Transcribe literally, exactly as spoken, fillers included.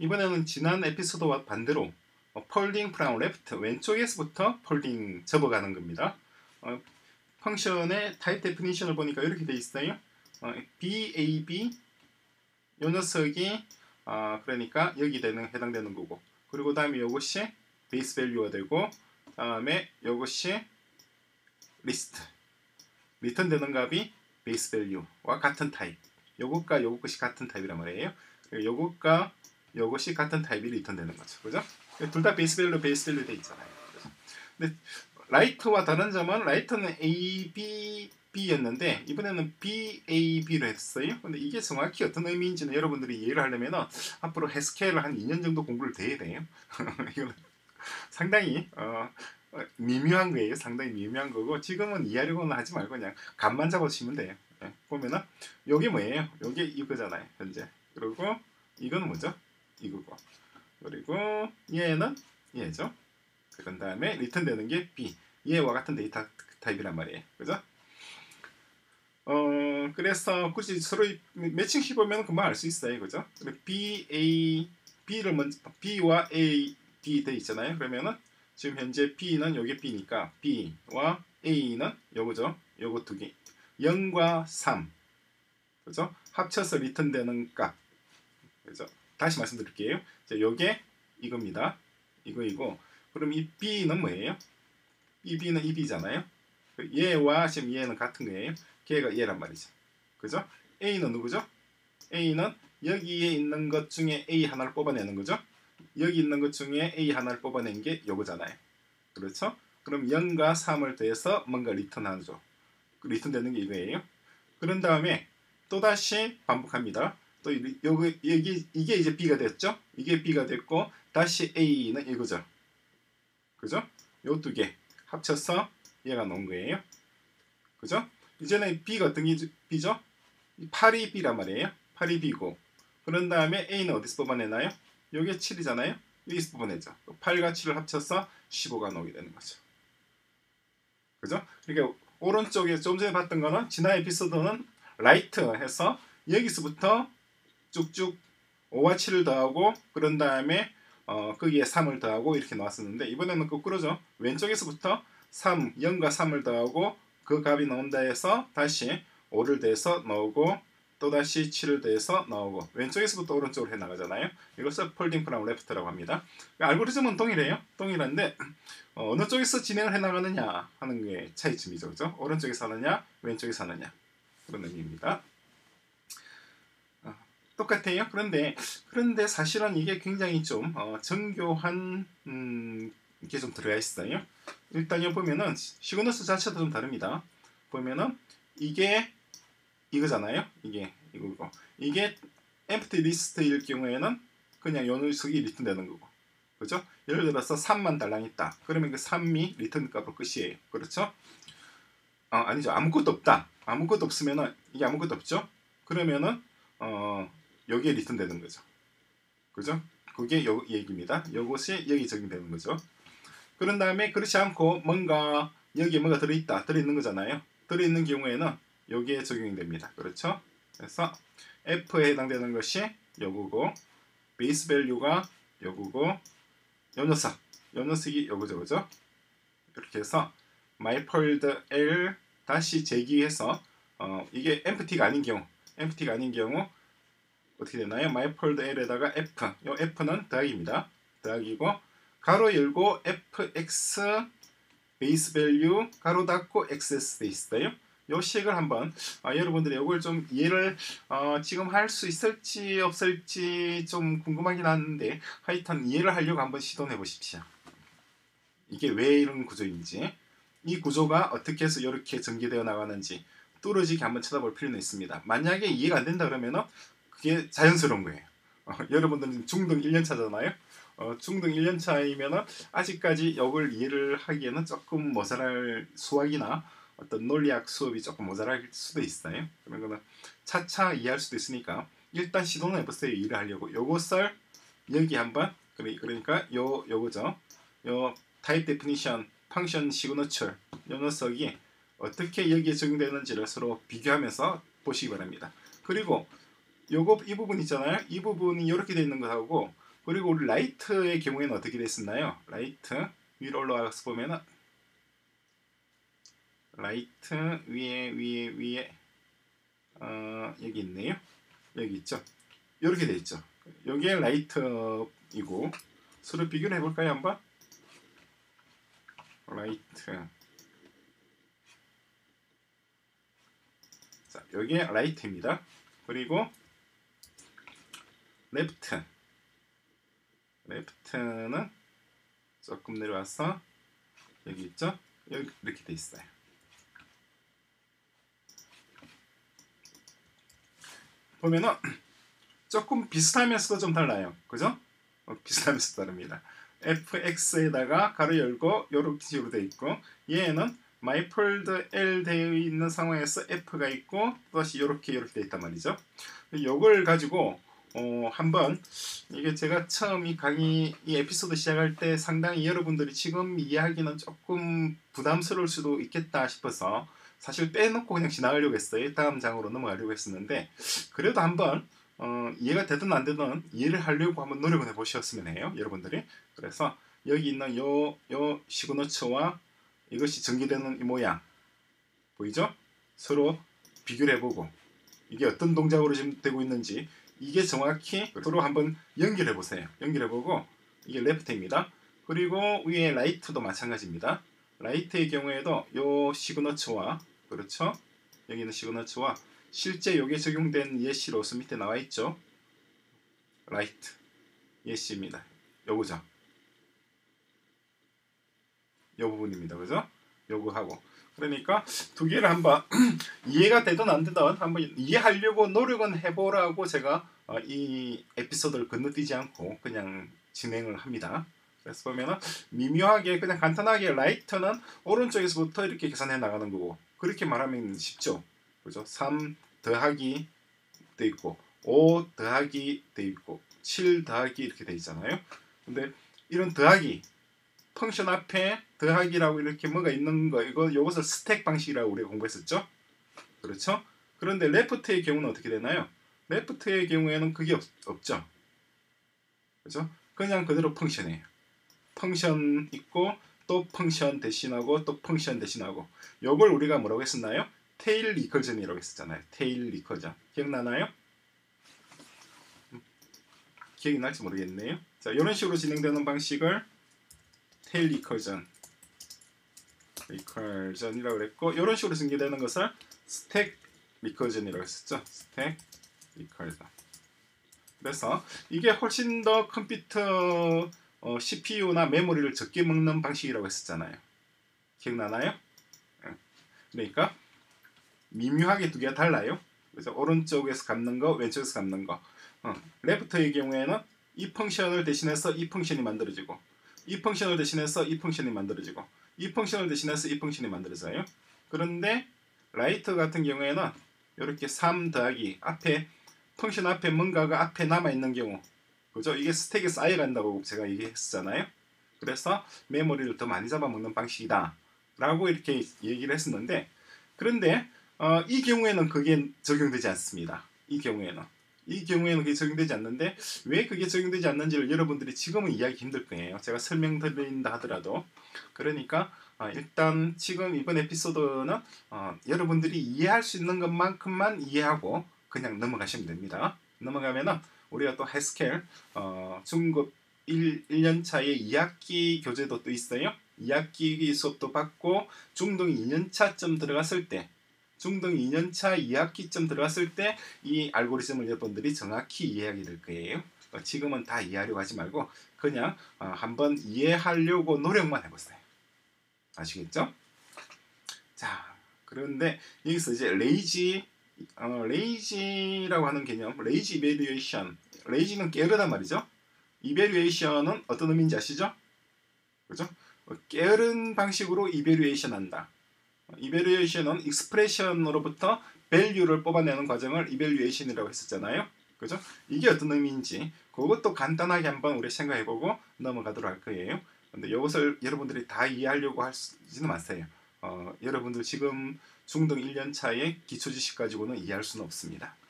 이번에는 지난 에피소드와 반대로 어, 폴딩 from left 왼쪽에서부터 폴딩 접어가는 겁니다. 어, 펑션의 타입 데피니션을 보니까 이렇게 돼 있어요. 어, 비에이비 요 녀석이 어, 그러니까 여기 되는 해당되는 거고, 그리고 다음에 이것이 베이스 밸류가 되고, 다음에 이것이 리스트 리턴 되는 값이 베이스 밸류와 같은 타입, 요것과 요것이 같은 타입이란 말이에요. 요것과 요것이 같은 타입이 리턴 되는 거죠. 그죠? 둘 다 베이스 밸류 베이스 밸류 돼 있잖아요. 근데 라이트와 다른 점은 라이트는 A, B, B였는데 이번에는 B, A, B로 했어요. 근데 이게 정확히 어떤 의미인지는 여러분들이 이해를 하려면 앞으로 해스케일을 한 이 년 정도 공부를 더 해야 돼요. 이건 상당히 어, 미묘한 거예요. 상당히 미묘한 거고, 지금은 이해하려고는 하지 말고 그냥 감만 잡아주시면 돼요. 네, 보면은 요게 뭐예요? 요게 이거잖아요. 현재. 그리고 이건 뭐죠? 이거고. 그리고 얘는 얘죠. 그런 다음에 리턴 되는 게 B. 얘와 같은 데이터 타입이란 말이에요. 그죠? 어, 그래서 굳이 서로 매칭시 보면 금방 알 수 있어요. 그죠? B, A, B를 먼저, B와 A, B 돼 있잖아요. 그러면은 지금 현재 B는 요게 B니까 B와 A는 요거죠. 요거 두 개. 영과 삼. 그죠? 합쳐서 리턴 되는 값. 그죠? 다시 말씀드릴게요. 자, 요게 이겁니다. 이거 이거. 그럼 이 B는 뭐예요? 이 B는 이 B잖아요. 얘와 지금 얘는 같은 거예요. 걔가 얘란 말이죠. 그죠? A는 누구죠? A는 여기에 있는 것 중에 A 하나를 뽑아내는 거죠. 여기 있는 것 중에 A 하나를 뽑아낸 게 요거잖아요. 그렇죠? 그럼 영과 삼을 더해서 뭔가 리턴하죠. 리턴 되는 게 이거예요. 그런 다음에 또다시 반복합니다. 또 여기, 여기 이게 이제 B가 됐죠? 이게 B가 됐고 다시 A는 이거죠. 그죠? 요 두 개 합쳐서 얘가 나온 거예요. 그죠? 이제는 B가 어떤 게 B죠? 팔이 B란 말이에요. 팔이 B고, 그런 다음에 A는 어디서 뽑아내나요? 요게 칠이잖아요. 여기서 뽑아내죠. 팔과 칠을 합쳐서 십오가 나오게 되는 거죠. 그죠? 그러니까 오른쪽에 좀 전에 봤던 거는 지난 에피소드는 라이트 해서 여기서부터 쭉쭉 오와 칠을 더하고 그런 다음에 어, 거기에 삼을 더하고 이렇게 나왔었는데, 이번에는 거꾸로죠. 왼쪽에서부터 삼, 영과 삼을 더하고 그 값이 나온다 해서 다시 오를 더해서 나오고 또다시 칠을 더해서 나오고 왼쪽에서부터 오른쪽으로 해나가잖아요. 이것을 폴딩 프롬 레프트라고 합니다. 알고리즘은 동일해요. 동일한데 어, 어느 쪽에서 진행을 해나가느냐 하는 게 차이점이죠. 그죠? 오른쪽에서 하느냐 왼쪽에서 하느냐 그런 의미입니다. 어, 똑같아요. 그런데 그런데 사실은 이게 굉장히 좀 어, 정교한 음, 게 좀 들어가 있어요. 일단 여기 보면은 시그너스 자체도 좀 다릅니다. 보면은 이게 이거잖아요. 이게 이거고, 이게 empty list일 경우에는 그냥 요 녀석이 리턴 되는 거고, 그죠? 예를 들어서 삼만 달랑 있다. 그러면 그 삼이 리턴 값으로 끝이에요. 그렇죠? 어, 아니죠. 아무것도 없다. 아무것도 없으면은 이게 아무것도 없죠. 그러면은 어 여기에 리턴 되는 거죠. 그죠? 그게 요 얘기입니다. 요것이 여기 적용되는 거죠. 그런 다음에 그렇지 않고 뭔가 여기에 뭐가 들어있다, 들어있는 거잖아요. 들어있는 경우에는 여기에 적용이 됩니다. 그렇죠? 그래서 F에 해당되는 것이 요거고, 베이스 밸류가 요거고, 요 녀석, 요 녀석이 요거죠. 그죠? 이렇게 해서 myfold L 다시 재기해서 어, 이게 empty가 아닌 경우, empty가 아닌 경우 어떻게 되나요? myfold L에다가 F, 요 F는 더하기입니다. 더하기고 가로 열고 fx 베이스 밸류 가로 닫고 xs 돼 있어요. 요 식을 한번 아, 여러분들이 이걸 좀 이해를 어, 지금 할 수 있을지 없을지 좀 궁금하긴 한데 하여튼 이해를 하려고 한번 시도해 보십시오. 이게 왜 이런 구조인지, 이 구조가 어떻게 해서 이렇게 전개되어 나가는지 뚫어지게 한번 쳐다볼 필요는 있습니다. 만약에 이해가 안 된다 그러면 그게 자연스러운 거예요. 어, 여러분들은 중등 일 년 차잖아요. 어, 중등 일 년 차이면 아직까지 이걸 이해를 하기에는 조금 모자랄 수학이나 어떤 논리학 수업이 조금 모자랄 수도 있어요. 그런 거는 차차 이해할 수도 있으니까 일단 시도는 해보세요. 이해를 하려고. 요것을 여기 한번, 그러니까 요 요거죠. 요 타입 데피니션, 펑션 시그너처 요 녀석이 어떻게 여기에 적용되는지를 서로 비교하면서 보시기 바랍니다. 그리고 요거 이 부분 있잖아요. 이 부분이 이렇게 되어 있는 것하고 그리고 우리 라이트의 경우에는 어떻게 됐었나요? 라이트 위로 올라가서 보면은 라이트 위에 위에 위에 어, 여기 있네요. 여기 있죠. 이렇게 돼 있죠. 여기에 라이트이고 서로 비교를 해볼까요 한번? 라이트. 자, 여기에 라이트입니다. 그리고 레프트. 레프트는 조금 내려와서 여기 있죠. 여기 이렇게 돼 있어요. 보면은 조금 비슷하면서도 좀 달라요. 그죠? 어, 비슷하면서 다릅니다. 에프엑스에다가 가로 열고 요렇게 식으로 되어 있고 얘는 마이폴드 L 되어 있는 상황에서 F가 있고 또다시 요렇게 요렇게 되어 있단 말이죠. 요걸 가지고 어, 한번 이게 제가 처음 이 강의 이 에피소드 시작할 때 상당히 여러분들이 지금 이해하기는 조금 부담스러울 수도 있겠다 싶어서 사실 빼놓고 그냥 지나가려고 했어요. 다음 장으로 넘어가려고 했었는데 그래도 한번 어, 이해가 되든 안 되든 이해를 하려고 한번 노력을 해보셨으면 해요. 여러분들이. 그래서 여기 있는 요, 요 시그너처와 이것이 전개되는 이 모양 보이죠? 서로 비교를 해보고 이게 어떤 동작으로 지금 되고 있는지 이게 정확히 서로 한번 연결해 보세요. 연결해 보고 이게 레프트입니다. 그리고 위에 라이트도 마찬가지입니다. 라이트의 경우에도 요 시그너처와 그렇죠? 여기 있는 시그너처와 실제 여기에 적용된 예시 로스 밑에 나와 있죠. 라이트 예시입니다. 요거죠. 요 부분입니다. 그죠? 요거하고 그러니까 두 개를 한번 이해가 되든 안 되든 한번 이해하려고 노력은 해보라고 제가 어, 이 에피소드를 건너뛰지 않고 그냥 진행을 합니다. 그래서 보면은 미묘하게 그냥 간단하게 라이트는 오른쪽에서부터 이렇게 계산해 나가는 거고 그렇게 말하면 쉽죠. 그죠? 삼 더하기 돼 있고 오 더하기 돼 있고 칠 더하기 이렇게 돼 있잖아요. 근데 이런 더하기 펑션 앞에 더하기라고 이렇게 뭐가 있는 거 이거 이것을 스택 방식이라고 우리가 공부했었죠. 그렇죠? 그런데 레프트의 경우는 어떻게 되나요? 레프트의 경우에는 그게 없, 없죠. 그렇죠? 그냥 그대로 펑션이에요. 펑션 있고 또 펑션 대신하고 또 펑션 대신하고 이걸 우리가 뭐라고 했었나요? 테일 리커전이라고 했었잖아요. 테일 리커전. 기억나나요? 기억이 날지 모르겠네요. 자, 이런 식으로 진행되는 방식을 테일 리커전 리커전이라고 그랬고 이런 식으로 전개되는 것을 스택 리커전이라고 했었죠. 스택 리커전. 그래서 이게 훨씬 더 컴퓨터 어, 씨피유나 메모리를 적게 먹는 방식이라고 했었잖아요. 기억나나요? 그러니까 미묘하게 두 개가 달라요. 그래서 오른쪽에서 갚는 거, 왼쪽에서 갚는 거. 어, 레프트의 경우에는 이 펑션을 대신해서 이 펑션이 만들어지고 이 펑션을 대신해서 이 펑션이 만들어지고 이 펑션을 대신해서 이 펑션이 만들어져요. 그런데 라이트 같은 경우에는 이렇게 삼 더하기 앞에 펑션 앞에 뭔가가 앞에 남아있는 경우 그죠? 이게 스택에 쌓여간다고 제가 얘기했었잖아요. 그래서 메모리를 더 많이 잡아먹는 방식이다 라고 이렇게 얘기를 했었는데 그런데 어, 이 경우에는 그게 적용되지 않습니다. 이 경우에는 이 경우에는 그게 적용되지 않는데 왜 그게 적용되지 않는지를 여러분들이 지금은 이해하기 힘들 거예요. 제가 설명드린다 하더라도 그러니까 어, 일단 지금 이번 에피소드는 어, 여러분들이 이해할 수 있는 것만큼만 이해하고 그냥 넘어가시면 됩니다. 넘어가면은 우리가 또 하스켈 어, 중급 일 년 차에 이 학기 교재도 또 있어요. 이 학기 수업도 받고 중등 이 년 차쯤 들어갔을 때 중등 이 년 차 이 학기쯤 들어갔을 때 이 알고리즘을 여러분들이 정확히 이해하게 될 거예요. 어, 지금은 다 이해하려고 하지 말고 그냥 어, 한번 이해하려고 노력만 해보세요. 아시겠죠? 자, 그런데 여기서 이제 레이지 어, 레이지라고 하는 개념, 레이지 이베리에이션, 레이지는 게으르단 말이죠. 이베리에이션은 어떤 의미인지 아시죠? 그죠? 어, 게으른 방식으로 이베리에이션 한다. 이베리에이션은 익스프레션으로부터 밸류를 뽑아내는 과정을 이벨리에이션이라고 했었잖아요. 그죠? 이게 어떤 의미인지 그것도 간단하게 한번 우리 생각해보고 넘어가도록 할 거예요. 근데 이것을 여러분들이 다 이해하려고 하지는 마세요. 어, 여러분들 지금 중등 일 년 차의 기초 지식 가지고는 이해할 수는 없습니다.